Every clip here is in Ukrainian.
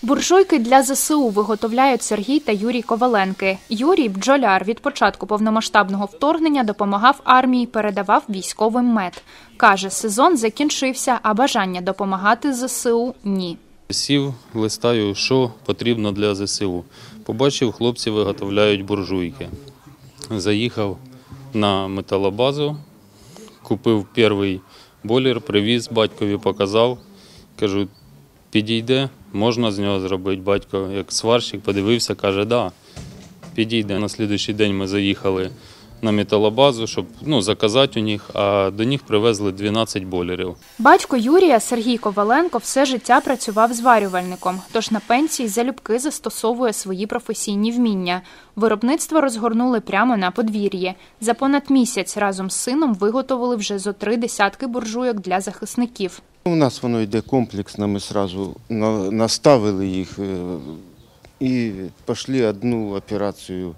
Буржуйки для ЗСУ виготовляють Сергій та Юрій Коваленки. Юрій – бджоляр. Від початку повномасштабного вторгнення допомагав армії, передавав військовим мед. Каже, сезон закінчився, а бажання допомагати ЗСУ – ні. Сів, листаю, що потрібно для ЗСУ. Побачив, хлопці виготовляють буржуйки. Заїхав на металобазу, купив перший бойлер, привіз, батькові показав. Кажу, підійде, можна з нього зробити. Батько, як сварщик, подивився, каже, да, підійде. На наступний день ми заїхали на металобазу, щоб заказати у них, а до них привезли 12 бойлерів. Батько Юрія, Сергій Коваленко, все життя працював зварювальником, тож на пенсії залюбки застосовує свої професійні вміння. Виробництво розгорнули прямо на подвір'ї. За понад місяць разом з сином виготовили вже зо 3 десятки буржуйок для захисників. У нас воно йде комплексно, ми одразу наставили їх і пішли одну операцію.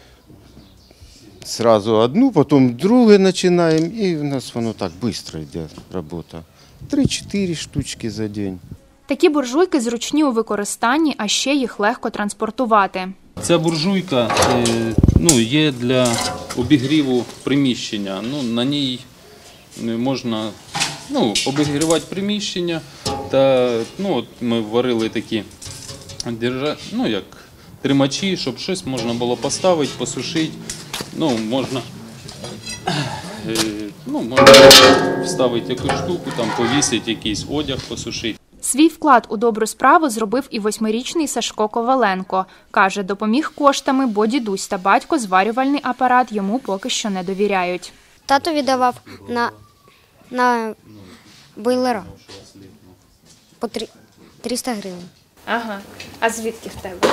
Сразу одну, потім другу починаємо, і в нас воно так швидко йде робота. 3-4 штучки за день. Такі буржуйки зручні у використанні, а ще їх легко транспортувати. Ця буржуйка є для обігріву приміщення. На ній можна обігрівати приміщення. Ми варили такі як тримачі, щоб щось можна було поставити, посушити. Можна вставити якусь штуку, повісити якийсь одяг, посушити. Свій вклад у добру справу зробив і 8-річний Сашко Коваленко. Каже, допоміг коштами, бо дідусь та батько зварювальний апарат йому поки що не довіряють. Тато віддавав на бойлера по 300 гривень. Ага. А звідки в тебе?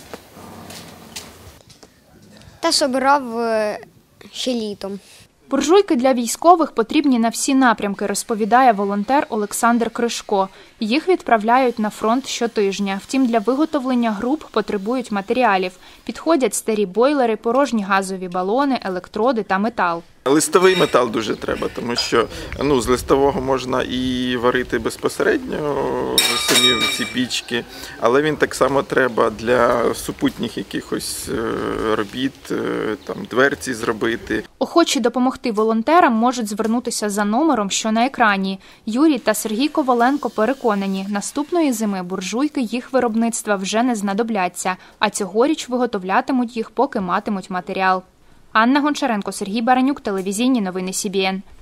Та собирав ще літом. Буржуйки для військових потрібні на всі напрямки, розповідає волонтер Олександр Кришко. Їх відправляють на фронт щотижня. Втім, для виготовлення груп потребують матеріалів. Підходять старі бойлери, порожні газові балони, електроди та метал. Листовий метал дуже треба, тому що з листового можна і варити безпосередньо самі ці пічки, але він так само треба для супутніх якихось робіт, дверці зробити. Охочі допомогти волонтерам можуть звернутися за номером, що на екрані. Юрій та Сергій Коваленко переконані, наступної зими буржуйки їх виробництва вже не знадобляться, а цьогоріч виготовлятимуть їх, поки матимуть матеріал. Анна Гончаренко, Сергій Баранюк, телевізійні новини СІБІН.